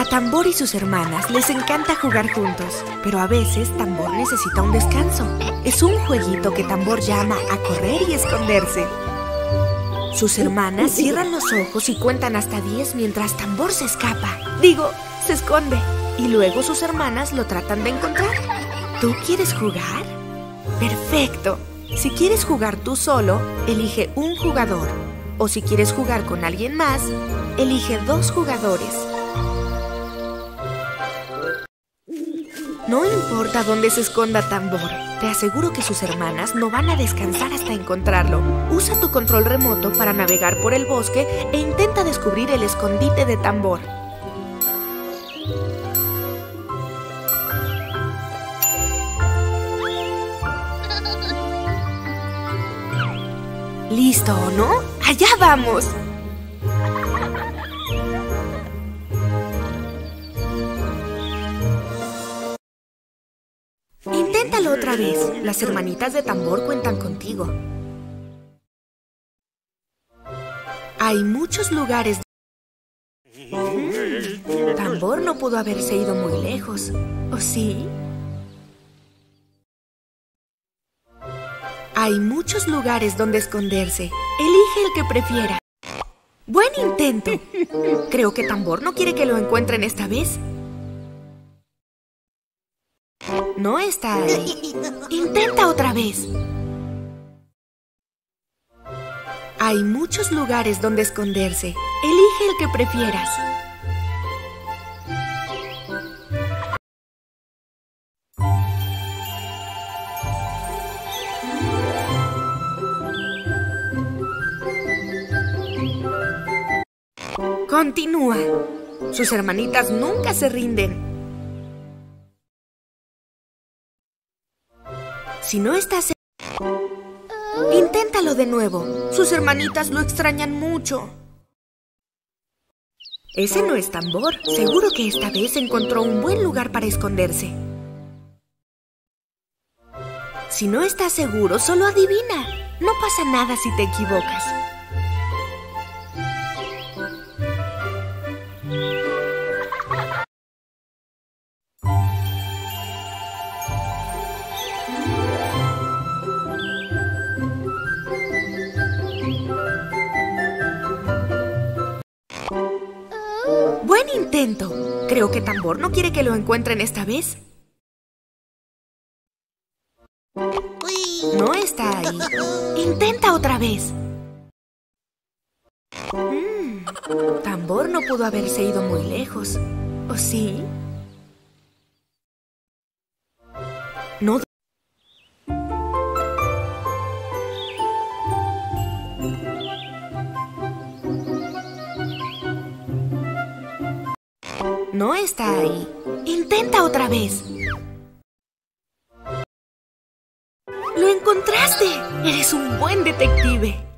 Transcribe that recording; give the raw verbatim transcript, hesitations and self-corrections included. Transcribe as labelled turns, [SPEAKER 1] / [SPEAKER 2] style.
[SPEAKER 1] A Tambor y sus hermanas les encanta jugar juntos, pero a veces Tambor necesita un descanso. Es un jueguito que Tambor llama a correr y esconderse. Sus hermanas cierran los ojos y cuentan hasta diez mientras Tambor se escapa. Digo, se esconde. Y luego sus hermanas lo tratan de encontrar. ¿Tú quieres jugar? ¡Perfecto! Si quieres jugar tú solo, elige un jugador. O si quieres jugar con alguien más, elige dos jugadores. No importa dónde se esconda Tambor, te aseguro que sus hermanas no van a descansar hasta encontrarlo. Usa tu control remoto para navegar por el bosque e intenta descubrir el escondite de Tambor. ¿Listo o no? ¡Allá vamos! Inténtalo otra vez. Las hermanitas de Tambor cuentan contigo. Hay muchos lugares. Mm, Tambor no pudo haberse ido muy lejos, ¿o sí? Hay muchos lugares donde esconderse. Elige el que prefiera. ¡Buen intento! Creo que Tambor no quiere que lo encuentren esta vez. No está ahí. Intenta otra vez. Hay muchos lugares donde esconderse. Elige el que prefieras. Continúa. Sus hermanitas nunca se rinden. Si no estás... Inténtalo de nuevo. Sus hermanitas lo extrañan mucho. Ese no es Tambor. Seguro que esta vez encontró un buen lugar para esconderse. Si no estás seguro, solo adivina. No pasa nada si te equivocas. ¡Buen intento! Creo que Tambor no quiere que lo encuentren esta vez. No está ahí. Intenta otra vez. Mm, Tambor no pudo haberse ido muy lejos, ¿o sí? No. No está ahí. Intenta otra vez. ¡Lo encontraste! Eres un buen detective.